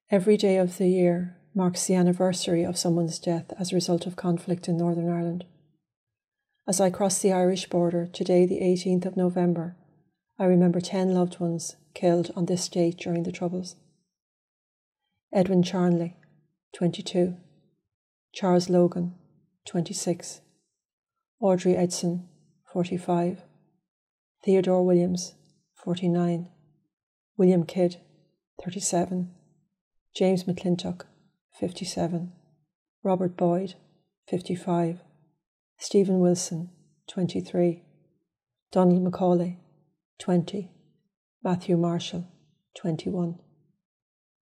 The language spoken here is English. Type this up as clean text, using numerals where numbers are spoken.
Every day of the year marks the anniversary of someone's death as a result of conflict in Northern Ireland. As I cross the Irish border, today the 18th of November, I remember 10 loved ones killed on this date during the Troubles. Edwin Charnley, 22. Charles Logan, 26. Audrey Edgson, 45. Theodore Williams, 49. William Kidd, 37. James McClintock, 57. Robert Boyd, 55. Stephen Wilson, 23. Donald Macaulay, 20. Matthew Marshall, 21.